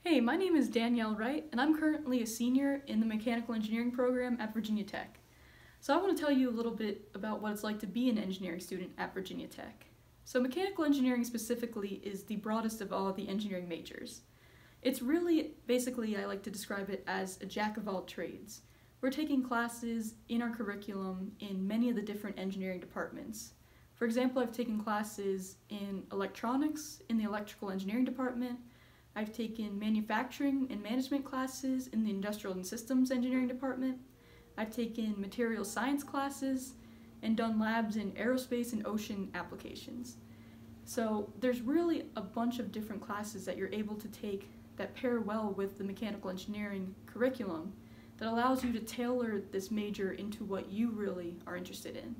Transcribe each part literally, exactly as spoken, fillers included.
Hey, my name is Danielle Wright, and I'm currently a senior in the mechanical engineering program at Virginia Tech. So I want to tell you a little bit about what it's like to be an engineering student at Virginia Tech. So mechanical engineering specifically is the broadest of all the engineering majors. It's really, basically, I like to describe it as a jack of all trades. We're taking classes in our curriculum in many of the different engineering departments. For example, I've taken classes in electronics in the electrical engineering department. I've taken manufacturing and management classes in the industrial and systems engineering department. I've taken material science classes and done labs in aerospace and ocean applications. So there's really a bunch of different classes that you're able to take that pair well with the mechanical engineering curriculum that allows you to tailor this major into what you really are interested in.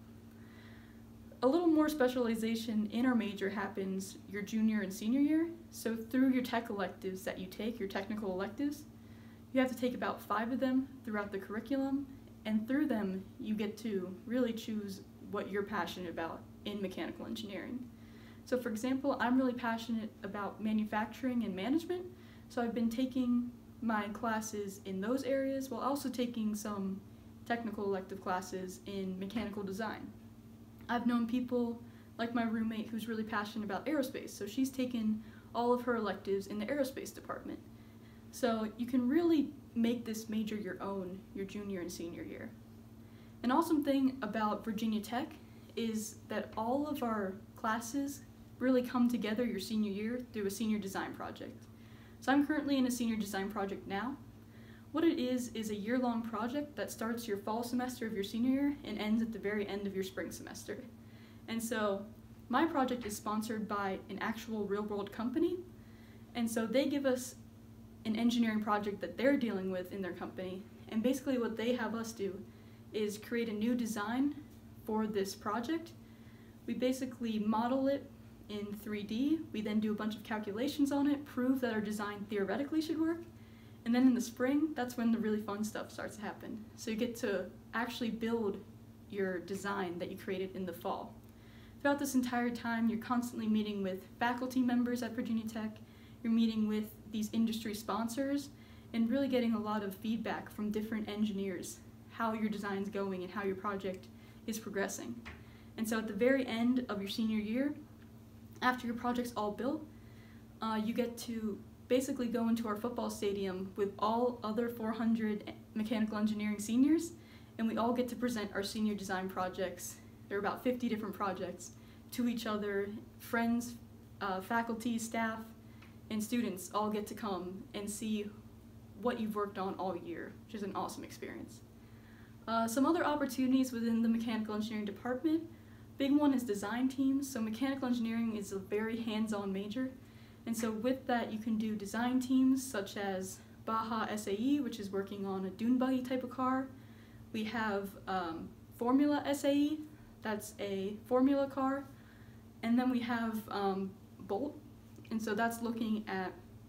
A little more specialization in our major happens your junior and senior year. So through your tech electives that you take, your technical electives, you have to take about five of them throughout the curriculum, and through them you get to really choose what you're passionate about in mechanical engineering. So for example, I'm really passionate about manufacturing and management, so I've been taking my classes in those areas while also taking some technical elective classes in mechanical design. I've known people like my roommate who's really passionate about aerospace, so she's taken all of her electives in the aerospace department. So you can really make this major your own your junior and senior year. An awesome thing about Virginia Tech is that all of our classes really come together your senior year through a senior design project. So I'm currently in a senior design project now. What it is is a year-long project that starts your fall semester of your senior year and ends at the very end of your spring semester. And so my project is sponsored by an actual real-world company, and so they give us an engineering project that they're dealing with in their company, and basically what they have us do is create a new design for this project. We basically model it in three D, we then do a bunch of calculations on it, prove that our design theoretically should work, and then in the spring, that's when the really fun stuff starts to happen. So you get to actually build your design that you created in the fall. Throughout this entire time, you're constantly meeting with faculty members at Virginia Tech, you're meeting with these industry sponsors, and really getting a lot of feedback from different engineers, how your design's going and how your project is progressing. And so at the very end of your senior year, after your project's all built, uh, you get to basically go into our football stadium with all other four hundred mechanical engineering seniors, and we all get to present our senior design projects. There are about fifty different projects to each other. Friends, uh, faculty, staff, and students all get to come and see what you've worked on all year, which is an awesome experience. Uh, some other opportunities within the mechanical engineering department. Big one is design teams. So mechanical engineering is a very hands-on major. And so with that, you can do design teams such as Baja S A E, which is working on a dune buggy type of car. We have um, Formula S A E, that's a formula car. And then we have um, Bolt, and so that's looking at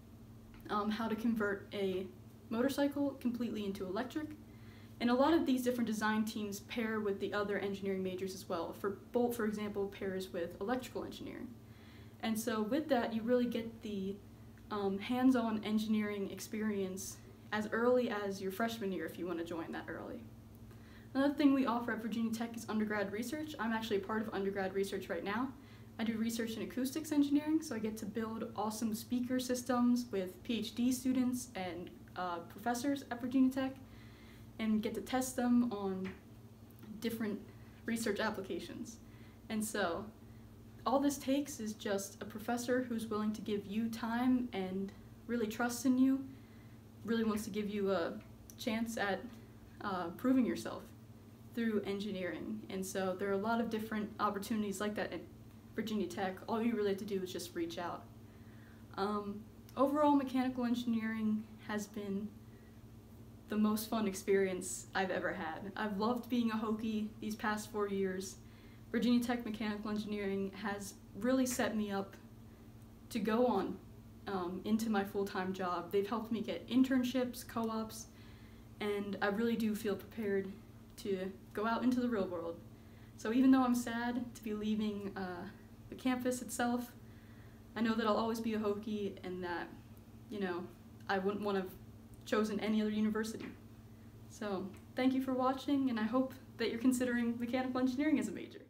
um, how to convert a motorcycle completely into electric. And a lot of these different design teams pair with the other engineering majors as well. For Bolt, for example, pairs with electrical engineering. And so with that, you really get the um, hands-on engineering experience as early as your freshman year if you want to join that early. Another thing we offer at Virginia Tech is Undergrad Research. I'm actually a part of Undergrad Research right now. I do research in acoustics engineering, so I get to build awesome speaker systems with PhD students and uh, professors at Virginia Tech, and get to test them on different research applications. And so all this takes is just a professor who's willing to give you time and really trusts in you, really wants to give you a chance at uh, proving yourself through engineering. And so there are a lot of different opportunities like that at Virginia Tech. All you really have to do is just reach out. Um, overall, mechanical engineering has been the most fun experience I've ever had. I've loved being a Hokie these past four years. Virginia Tech Mechanical Engineering has really set me up to go on um, into my full-time job. They've helped me get internships, co-ops, and I really do feel prepared to go out into the real world. So even though I'm sad to be leaving uh, the campus itself, I know that I'll always be a Hokie and that you know, I wouldn't want to have chosen any other university. So thank you for watching, and I hope that you're considering mechanical engineering as a major.